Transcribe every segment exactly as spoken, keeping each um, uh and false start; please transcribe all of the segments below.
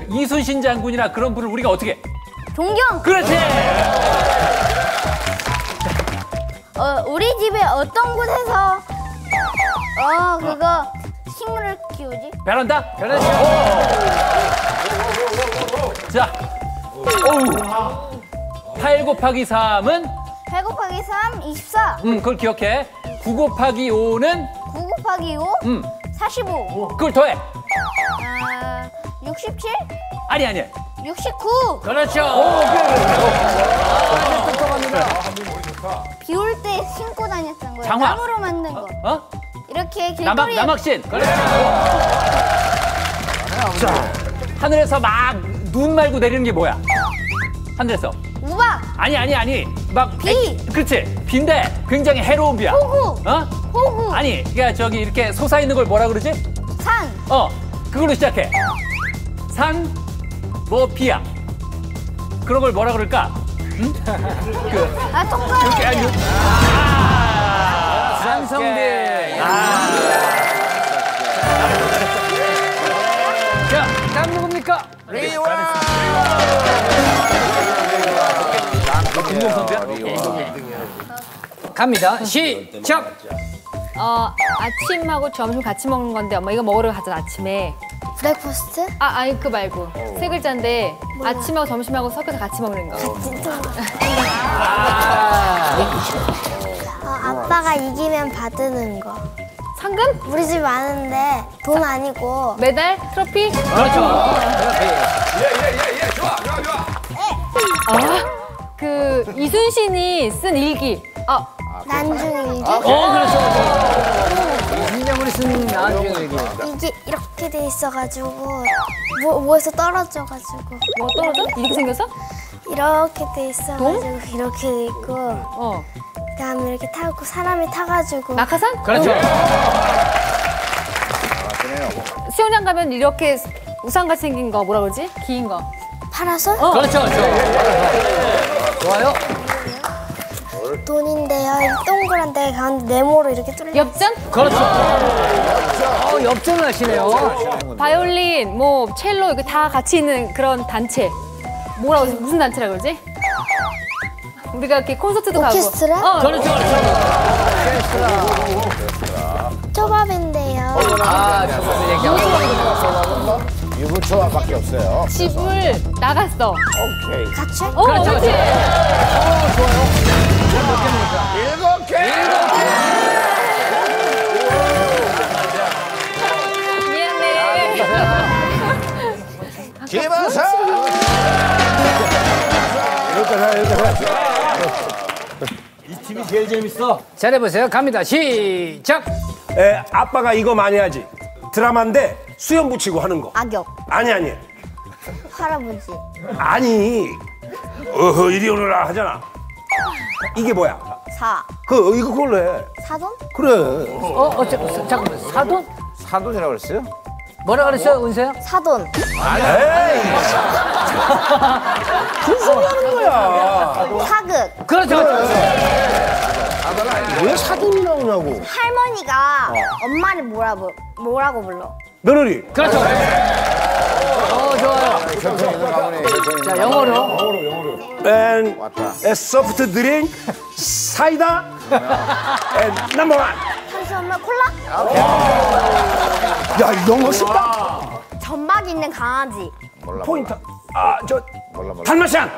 이순신 장군이나 그런 분을 우리가 어떻게? 존경. 그렇지. 어, 우리 집에 어떤 곳에서 어 그거 식물을 키우지? 베란다? 베란다. 자, 어우. 팔 곱하기 삼은? 팔 곱하기 삼, 이십사. 음, 그걸 기억해. 구 곱하기 오는? 구 곱하기 오, 음, 사십오. 그걸 더해. 아, 육십칠? 아니, 아니. 육십구. 그렇죠. 오, 그래, 그래. 똑똑합니다. 비 올 때 신고 다녔던 거예요. 장화. 나무로 만든 거. 어? 이렇게 길거리에. 남학, 남학신. 그렇죠. 자, 하늘에서 막 눈 말고 내리는 게 뭐야? 하늘에서. 우박. 아니, 아니, 아니. 막. 비. 에, 그렇지. 비인데 굉장히 해로운 비야. 호구. 어? 호구. 아니, 그러니까 저기 이렇게 솟아있는 걸 뭐라 그러지? 산. 어, 그걸로 시작해. 산, 뭐, 비야. 그런 걸 뭐라 그럴까? 응? 그, 아, 이렇게, 아니, 똑같아요. 아, 산성비. 아. 자, 다음 누굽니까? 리와. 김동선배야? 갑니다. 시작. 어, 아침하고 점심 같이 먹는 건데 엄마 이거 먹으러 가잖아 아침에. 브렉퍼스트? 아, 아니 그 말고 세 글자인데 아침하고 점심하고 섞여서 같이 먹는 거. 어, 아빠가 이기면 받는 거. 상금? 우리 집 많은데 돈 아니고. 메달? 트로피? 그렇죠. 예예예예 좋아 좋아 좋아. 아, 그 이순신이 쓴 일기. 아, 난중일기. 어, 그렇죠. 신장군이 쓴 나중에 얘기. 이게 이렇게 돼 있어가지고 뭐, 뭐에서 떨어져가지고 뭐 떨어져? 이렇게 생겼어? 이렇게 돼 있어가지고 이렇게 돼 있고 어. 그다음에 이렇게 타고 사람이 타가지고 낙하산? 그렇죠. 수영장 가면 이렇게 우산같이 생긴 거 뭐라 그러지? 긴 거. 파라솔? 어. 그렇죠. 그렇죠. 좋아요. 돈인데요. 이 동그란 데 가운데 네모로 이렇게 뚫려. 엽전? 그렇죠. 어, 엽전을 하시네요. 바이올린, 뭐 첼로 이거 다 같이 있는 그런 단체. 뭐라고 무슨 단체라 그러지? 우리가 이렇게 콘서트도 오케스트라? 가고. 어, 그렇죠. 초밥인데요. 아, 저번에 얘기하고. 유부초밥밖에 없어요. 집을 나갔어. 오케이. 가출? 어, 그렇죠, 그렇지. 일곱 개. 미안해. 김하사. 이렇게 이렇게. 이 팀이 제일 재밌어. 잘해보세요. 갑니다. 시작. 에, 아빠가 이거 많이 하지. 드라마인데 수염 붙이고 하는 거. 악역. 아니 아니. 할아버지. 아니. 어허 이리 오너라 하잖아. 이게 뭐야? 사. 그 이거 그걸로 해. 사돈? 그래. 어, 어, 자, 잠깐만. 사돈? 사돈이라고 그랬어요? 뭐라 그랬어요, 은서야? 사돈. 에이. 무슨 소리 하는 거야? 사극. 그렇죠. 왜 사돈이 나오냐고. 할머니가 엄마를 뭐라, 부- 뭐라고 불러? 며느리. 그렇죠. 어, 좋아요. 자, 영어로. And 왔다. a soft drink, 사이다, and number one. 탄수화물 콜라? 야, 영어 쉽다. 점막 있는 강아지. 몰라. 포인트. 아, 저 몰라 몰라. 달마시안.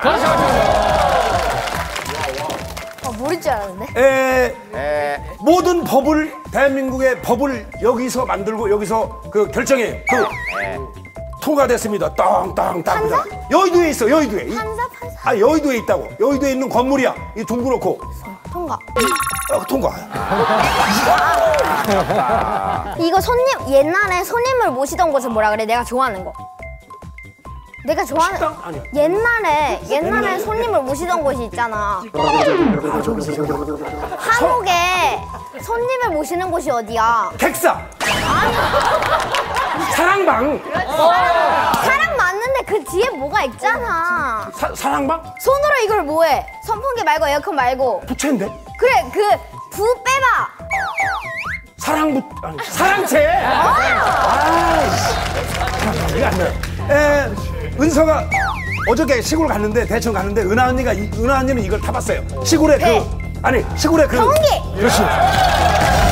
어, 모를 줄 알았는데. 에, 에. 모든 법을 대한민국의 법을 여기서 만들고 여기서 그 결정해요. 그 통과됐습니다. 땅땅땅. 판사? 여의도에 있어. 여의도에. 이- 판사, 판사. 아, 여의도에 있다고. 여의도에 있는 건물이야. 이 둥그렇고. 통과. 어, 통과. 이거 손님, 옛날에 손님을 모시던 곳을 뭐라 그래? 내가 좋아하는 거. 내가 좋아하는. 식당? 아니야. 옛날에, 옛날에 손님을 모시던 곳이 있잖아. 한국에 손님을 모시는 곳이 어디야? 객사. 사랑방. 사랑 맞는데 그 뒤에 뭐가 있잖아. 사, 사랑방? 손으로 이걸 뭐해? 선풍기 말고 에어컨 말고. 부채인데? 그래, 그 부 빼봐. 사랑부 아니 사랑채. 아, 이게 안 돼. 에, 은서가 어저께 시골 갔는데 대천 갔는데 은하 언니가 이- 은하 언니는 이걸 타봤어요. 시골에 배. 그 아니 시골에 그 경운기. 그렇지.